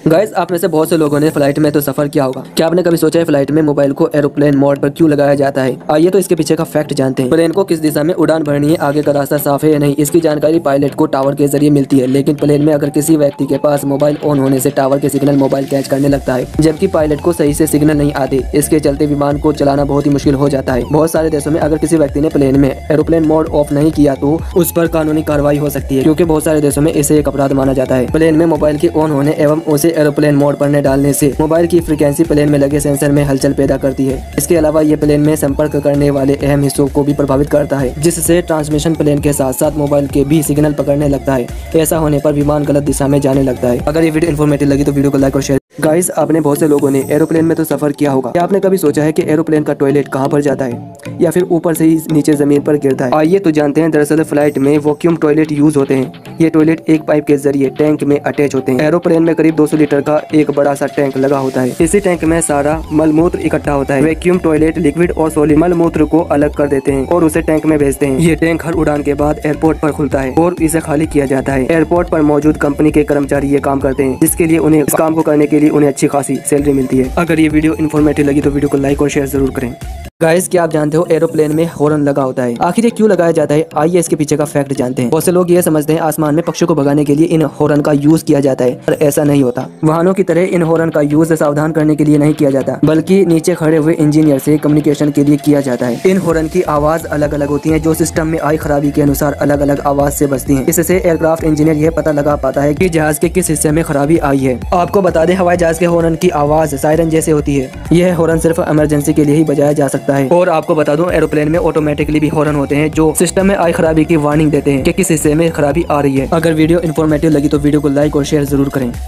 Guys, आप में से बहुत से लोगों ने फ्लाइट में तो सफर किया होगा। क्या आपने कभी सोचा है फ्लाइट में मोबाइल को एरोप्लेन मोड पर क्यों लगाया जाता है? आइए तो इसके पीछे का फैक्ट जानते हैं। प्लेन को किस दिशा में उड़ान भरनी है, आगे का रास्ता साफ है या नहीं, इसकी जानकारी पायलट को टावर के जरिए मिलती है। लेकिन प्लेन में अगर किसी व्यक्ति के पास मोबाइल ऑन होने से टावर के सिग्नल मोबाइल कैच करने लगता है, जबकि पायलट को सही से सिग्नल नहीं आते। इसके चलते विमान को चलाना बहुत ही मुश्किल हो जाता है। बहुत सारे देशों में अगर किसी व्यक्ति ने प्लेन में एरोप्लेन मोड ऑफ नहीं किया तो उस पर कानूनी कार्रवाई हो सकती है, क्योंकि बहुत सारे देशों में इसे एक अपराध माना जाता है। प्लेन में मोबाइल के ऑन होने एवं उसे एरोप्लेन मोड पर डालने से मोबाइल की फ्रीक्वेंसी प्लेन में लगे सेंसर में हलचल पैदा करती है। इसके अलावा ये प्लेन में संपर्क करने वाले अहम हिस्सों को भी प्रभावित करता है, जिससे ट्रांसमिशन प्लेन के साथ साथ मोबाइल के भी सिग्नल पकड़ने लगता है। ऐसा होने पर विमान गलत दिशा में जाने लगता है। अगर ये वीडियो इन्फॉर्मेटिव लगी तो वीडियो को लाइक और शेयर। गाइस, आपने बहुत से लोगों ने एरोप्लेन में तो सफर किया होगा। क्या आपने कभी सोचा है कि एरोप्लेन का टॉयलेट कहाँ पर जाता है या फिर ऊपर से ही नीचे जमीन पर गिरता है? आइए तो जानते हैं। दरअसल फ्लाइट में वैक्यूम टॉयलेट यूज होते हैं। ये टॉयलेट एक पाइप के जरिए टैंक में अटैच होते हैं। एरोप्लेन में करीब 200 लीटर का एक बड़ा सा टैंक लगा होता है। इसी टैंक में सारा मलमूत्र इकट्ठा होता है। वैक्यूम टॉयलेट लिक्विड और सॉलिड मलमूत्र को अलग कर देते हैं और उसे टैंक में भेजते हैं। ये टैंक हर उड़ान के बाद एयरपोर्ट पर खुलता है और इसे खाली किया जाता है। एयरपोर्ट पर मौजूद कंपनी के कर्मचारी ये काम करते हैं, जिसके लिए उन्हें इस काम को करने के लिए उन्हें अच्छी खासी सैलरी मिलती है। अगर ये वीडियो इन्फॉर्मेटिव लगी तो वीडियो को लाइक और शेयर जरूर करें। गाइस, क्या आप जानते हो एरोप्लेन में हॉर्न लगा होता है? आखिर ये क्यों लगाया जाता है? आइए इसके पीछे का फैक्ट जानते हैं। बहुत से लोग ये समझते हैं आसमान में पक्षियों को भगाने के लिए इन हॉर्न का यूज किया जाता है, पर ऐसा नहीं होता। वाहनों की तरह इन हॉर्न का यूज सावधान करने के लिए नहीं किया जाता, बल्कि नीचे खड़े हुए इंजीनियर से कम्युनिकेशन के लिए किया जाता है। इन हॉर्न की आवाज अलग अलग होती है, जो सिस्टम में आई खराबी के अनुसार अलग अलग आवाज से बजती है। इससे एयरक्राफ्ट इंजीनियर यह पता लगा पाता है कि जहाज के किस हिस्से में खराबी आई है। आपको बता दें, हवाई जहाज के हॉर्न की आवाज सायरन जैसे होती है। यह हॉर्न सिर्फ इमरजेंसी के लिए ही बजाया जा सकता है। और आपको बता दूं, एरोप्लेन में ऑटोमेटिकली भी हॉर्न होते हैं जो सिस्टम में आई खराबी की वार्निंग देते हैं कि किस हिस्से में खराबी आ रही है। अगर वीडियो इन्फॉर्मेटिव लगी तो वीडियो को लाइक और शेयर जरूर करें।